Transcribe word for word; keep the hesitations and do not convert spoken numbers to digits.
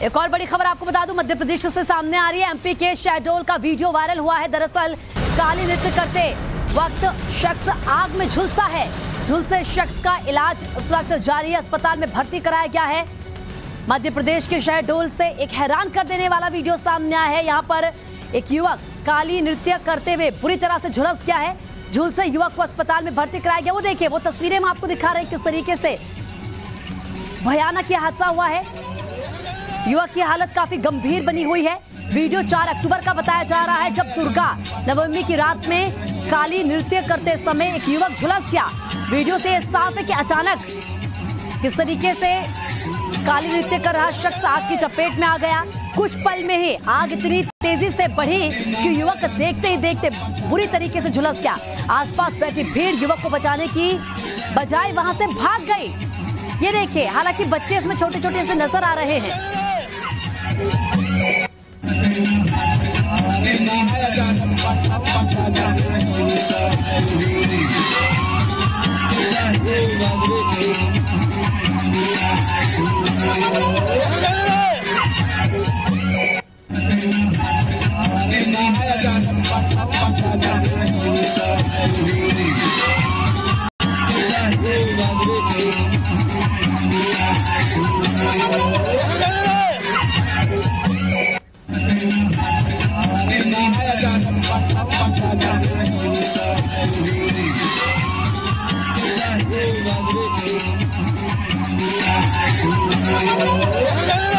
एक और बड़ी खबर आपको बता दूं, मध्य प्रदेश से सामने आ रही है। एमपी के शहडोल का वीडियो वायरल हुआ है। दरअसल काली नृत्य करते वक्त शख्स आग में झुलसा है। झुलसे शख्स का इलाज इस वक्त जारी है, अस्पताल में भर्ती कराया गया है। मध्य प्रदेश के शहडोल से एक हैरान कर देने वाला वीडियो सामने आया है। यहाँ पर एक युवक काली नृत्य करते हुए बुरी तरह से झुलस गया है। झुलसे युवक को अस्पताल में भर्ती कराया गया। वो देखिए, वो तस्वीरें हम आपको दिखा रहे हैं किस तरीके से भयानक यह हादसा हुआ है। युवक की हालत काफी गंभीर बनी हुई है। वीडियो चार अक्टूबर का बताया जा रहा है, जब दुर्गा नवमी की रात में काली नृत्य करते समय एक युवक झुलस गया। वीडियो से यह साफ है कि अचानक किस तरीके से काली नृत्य कर रहा शख्स आग की चपेट में आ गया। कुछ पल में ही आग इतनी तेजी से बढ़ी कि युवक देखते ही देखते बुरी तरीके से झुलस गया। आसपास बैठी भीड़ युवक को बचाने की बजाय वहां से भाग गई। ये देखिए, हालांकि बच्चे इसमें छोटे छोटे से नजर आ रहे हैं। Oh,